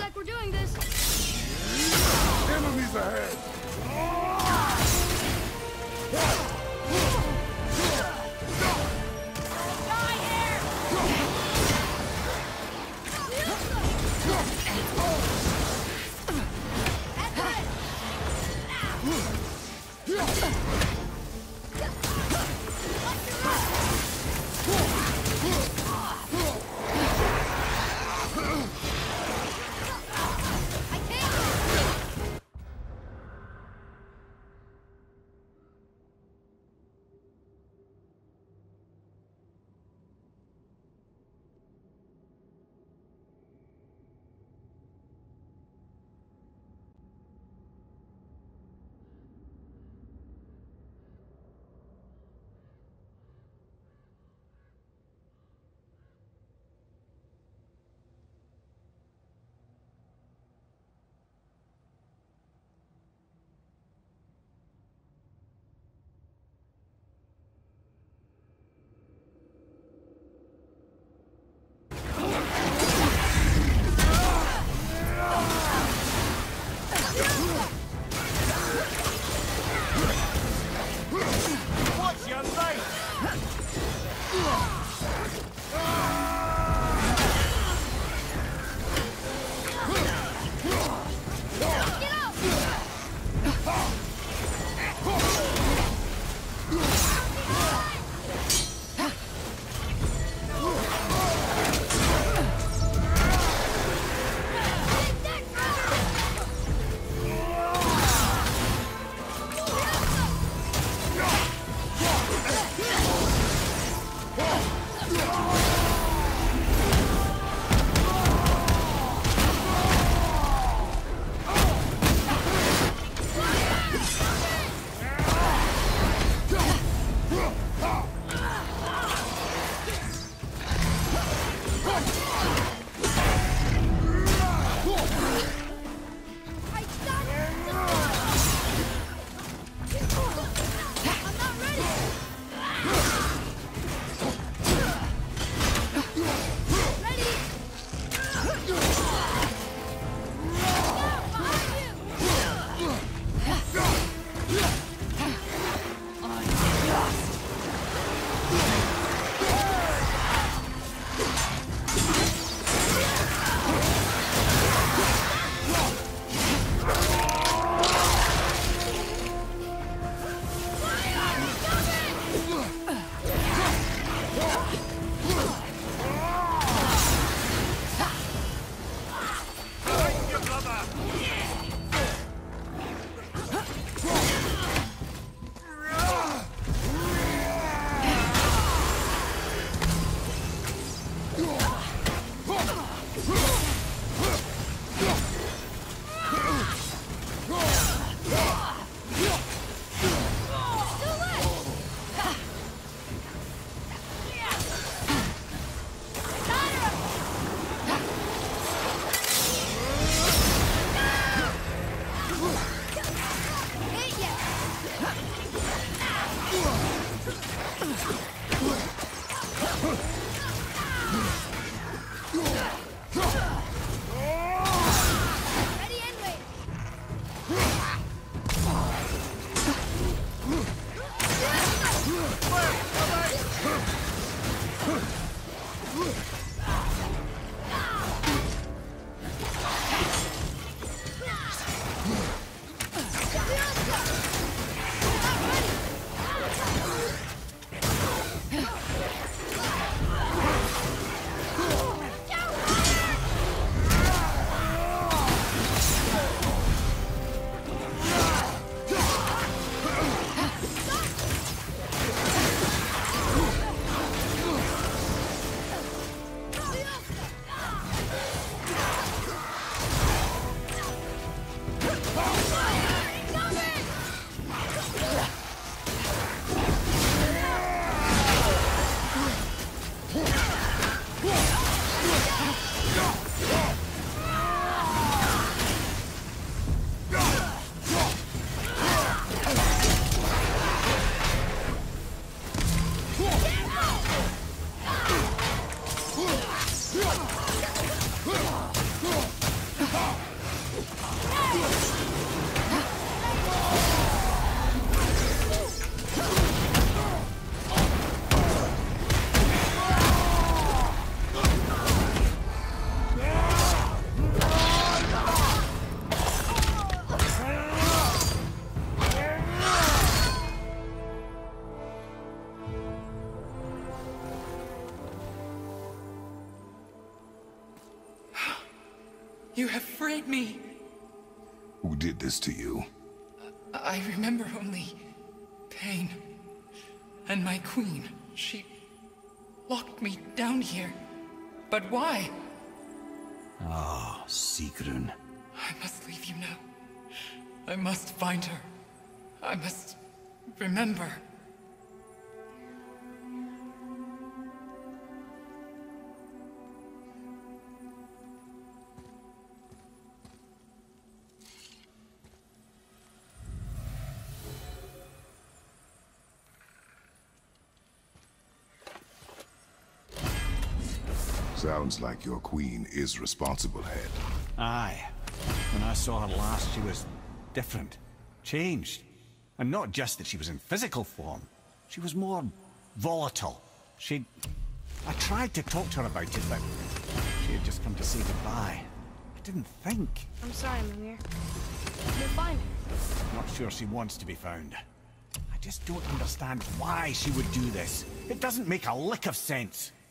like we're doing this. Enemies ahead! Die here! You have freed me. Who did this to you? I remember only pain. And my queen, she locked me down here. But why? Ah, Sigrun. I must leave you now. I must find her. I must remember. Sounds like your queen is responsible, Head. Aye. When I saw her last, she was different. Changed. And not just that she was in physical form. She was more volatile. I tried to talk to her about it, but she had just come to say goodbye. I didn't think. I'm sorry, Mimir. We'll find her. Not sure she wants to be found. I just don't understand why she would do this. It doesn't make a lick of sense.